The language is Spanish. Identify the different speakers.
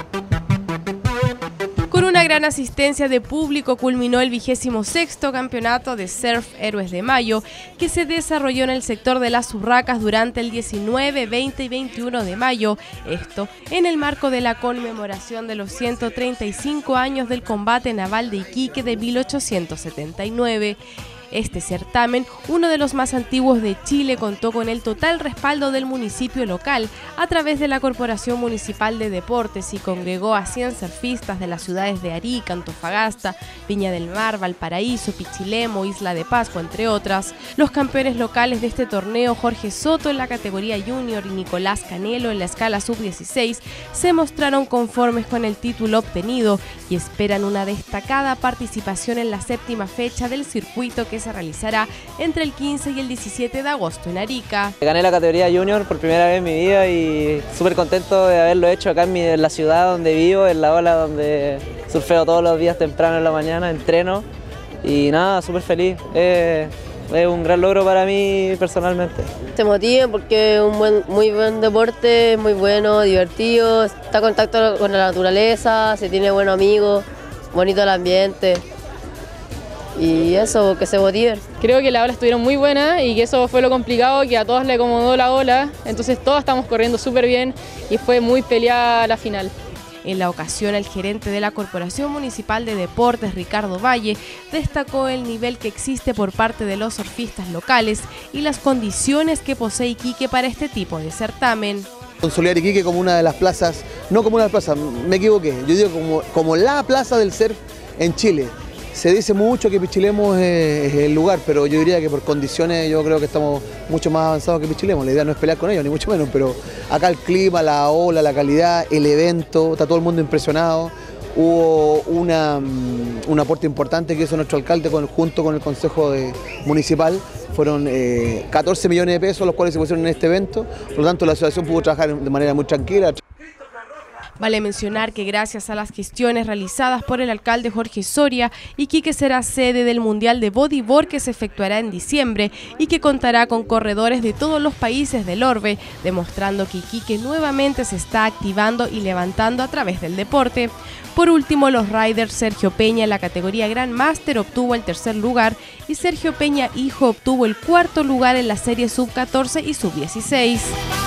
Speaker 1: Con una gran asistencia de público culminó el 26º campeonato de Surf Héroes de Mayo, que se desarrolló en el sector de las Urracas durante el 19, 20 y 21 de mayo, esto en el marco de la conmemoración de los 135 años del combate naval de Iquique de 1879. Este certamen, uno de los más antiguos de Chile, contó con el total respaldo del municipio local a través de la Corporación Municipal de Deportes y congregó a 100 surfistas de las ciudades de Arica, Antofagasta, Viña del Mar, Valparaíso, Pichilemu, Isla de Pascua, entre otras. Los campeones locales de este torneo, Jorge Soto en la categoría junior y Nicolás Canelo en la escala sub-16, se mostraron conformes con el título obtenido y esperan una destacada participación en la 7ª fecha del circuito que se realizará entre el 15 y el 17 de agosto en Arica.
Speaker 2: Gané la categoría junior por primera vez en mi vida y súper contento de haberlo hecho acá en la ciudad donde vivo, en la ola donde surfeo todos los días temprano en la mañana, entreno y nada, súper feliz. Es un gran logro para mí personalmente.
Speaker 3: Te motiva porque es un muy buen deporte, muy bueno, divertido, está en contacto con la naturaleza, se tiene buenos amigos, bonito el ambiente. Y eso, que se motiven.
Speaker 4: Creo que las olas estuvieron muy buenas y que eso fue lo complicado, que a todos le acomodó la ola, entonces todos estamos corriendo súper bien y fue muy peleada la final.
Speaker 1: En la ocasión, el gerente de la Corporación Municipal de Deportes, Ricardo Valle, destacó el nivel que existe por parte de los surfistas locales y las condiciones que posee Iquique para este tipo de certamen.
Speaker 5: Consolidar Iquique como una de las plazas, no como una de las plazas, me equivoqué, yo digo como la plaza del surf en Chile. Se dice mucho que Pichilemu es el lugar, pero yo diría que por condiciones yo creo que estamos mucho más avanzados que Pichilemu. La idea no es pelear con ellos, ni mucho menos, pero acá el clima, la ola, la calidad, el evento, está todo el mundo impresionado. Hubo un aporte importante que hizo nuestro alcalde junto con el Consejo Municipal. Fueron 14 millones de pesos los cuales se pusieron en este evento, por lo tanto la asociación pudo trabajar de manera muy tranquila.
Speaker 1: Vale mencionar que gracias a las gestiones realizadas por el alcalde Jorge Soria, Iquique será sede del Mundial de Bodyboard que se efectuará en diciembre y que contará con corredores de todos los países del orbe, demostrando que Iquique nuevamente se está activando y levantando a través del deporte. Por último, los riders Sergio Peña en la categoría Grand Master obtuvo el 3er lugar y Sergio Peña hijo obtuvo el 4.º lugar en la serie sub-14 y sub-16.